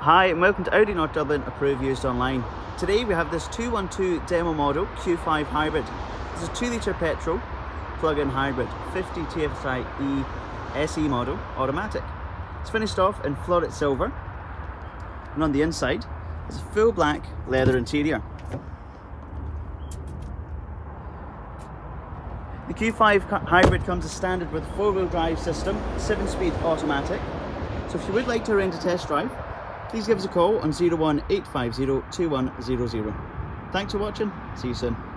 Hi and welcome to Audi North Dublin, approved used online. Today we have this 212 demo model Q5 hybrid. This is a 2-litre petrol plug-in hybrid, 50 TFSIe SE model, automatic. It's finished off in flooded silver, and on the inside is a full black leather interior. The Q5 hybrid comes as standard with 4-wheel drive system, 7-speed automatic. So if you would like to arrange a test drive, please give us a call on 01850 2100. Thanks for watching, see you soon.